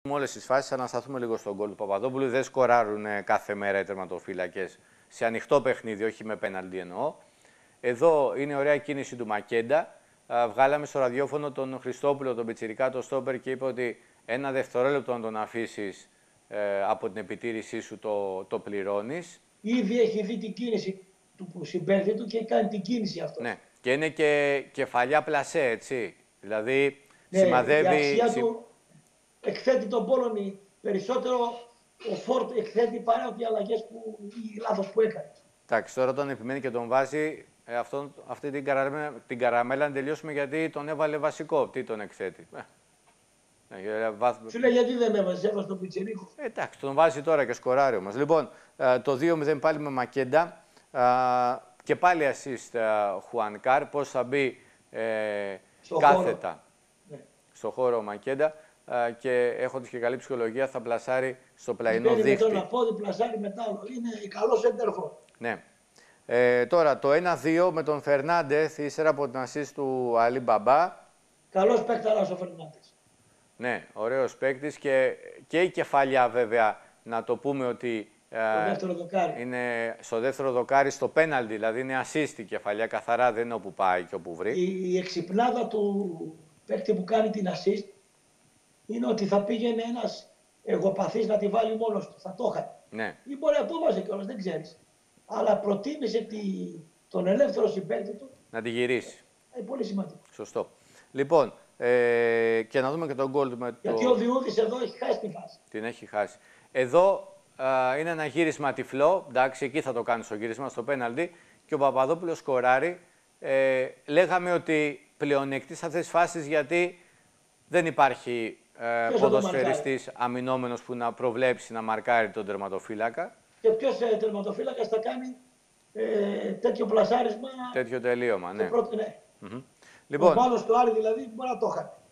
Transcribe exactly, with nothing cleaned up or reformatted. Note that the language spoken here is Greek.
Όλες τις φάσεις, να σταθούμε λίγο στον γκολ του Παπαδόπουλου. Δεν σκοράρουν κάθε μέρα οι τερματοφύλακες σε ανοιχτό παιχνίδι, όχι με πέναλτι εννοώ. Εδώ είναι ωραία κίνηση του Μακέντα. Βγάλαμε στο ραδιόφωνο τον Χριστόπουλο, τον πιτσιρικά, τον στόπερ και είπε ότι ένα δευτερόλεπτο να τον αφήσεις ε, από την επιτήρησή σου το, το πληρώνεις. Ήδη έχει δει την κίνηση του συμπαίχτη του και κάνει την κίνηση αυτό. Ναι, και είναι και κεφαλιά πλασέ, έτσι. Δηλαδή ναι, σημαδεύει. Η αξία συ... του εκθέτει τον Πόλωνη περισσότερο. Ο Φόρτ εκθέτει παρά ότι οι αλλαγές που, οι λάθος που έκανε. Εντάξει, τώρα τον επιμένει και τον βάζει. Ε, αυτό, αυτή την καραμέλα, την καραμέλα να τελειώσουμε γιατί τον έβαλε βασικό. Τι τον εκθέτει. Ε, βάθ... Σου λέει γιατί δεν με έβαζε, έβαζε τον Πιτσιρίκο. Ε, εντάξει, τον βάζει τώρα και σκοράρει όμως. Λοιπόν, ε, το δύο μηδέν πάλι με Μακέντα. Ε, και πάλι assist ε, Χουανκάρ. Πώς θα μπει ε, στο κάθετα χώρο. Ναι. στο χώρο ο Μακέντα. Ε, και έχοντας και καλή ψυχολογία θα πλασάρει στο πλαϊνό δίχτυ. Με τον απόδι πλασάρει μετά. Είναι καλό έντερχο. Ναι. Ε, τώρα το ένα δύο με τον Φερνάντεθ, ύστερα από την assist του Αλί Μπαμπά. Καλός παίκταρας ο Φερνάντεθ. Ναι, ωραίος παίκτης και, και η κεφαλιά βέβαια, να το πούμε ότι ε, δεύτερο δοκάρι. είναι στο δεύτερο δοκάρι, στο πέναλτι, δηλαδή είναι assist η κεφαλιά, καθαρά δεν είναι όπου πάει και όπου βρει. Η, η εξυπνάδα του παίκτη που κάνει την assist είναι ότι θα πήγαινε ένας εγωπαθής να τη βάλει μόνος του, θα το είχαν. Ναι. Ή μπορεί να το βάζει κιόλας, δεν ξέρεις. Αλλά προτίμησε τη, τον ελεύθερο συμπαίκτη του να τη γυρίσει. Είναι πολύ σημαντικό. Σωστό. Λοιπόν, ε, και να δούμε και τον γκολ με το... Γιατί ο Διούδης εδώ έχει χάσει τη φάση. Την έχει χάσει. Εδώ α, είναι ένα γύρισμα τυφλό. Εντάξει, εκεί θα το κάνει στο γύρισμα, στο πέναλτι. Και ο Παπαδόπουλος σκοράρει. Ε, λέγαμε ότι πλεονεκτεί σε αυτές τις φάσεις γιατί δεν υπάρχει ε, ποδοσφαιριστής αμυνόμενος που να προβλέψει να μαρκάρει τον τερματοφύλακα. Και ποιος ε, τερματοφύλακας θα κάνει ε, τέτοιο πλασάρισμα. Τέτοιο τελείωμα, ναι. Πρώτο, ναι. Mm-hmm. Λοιπόν, ο Πάλος του Άρη δηλαδή μπορεί να το είχαν.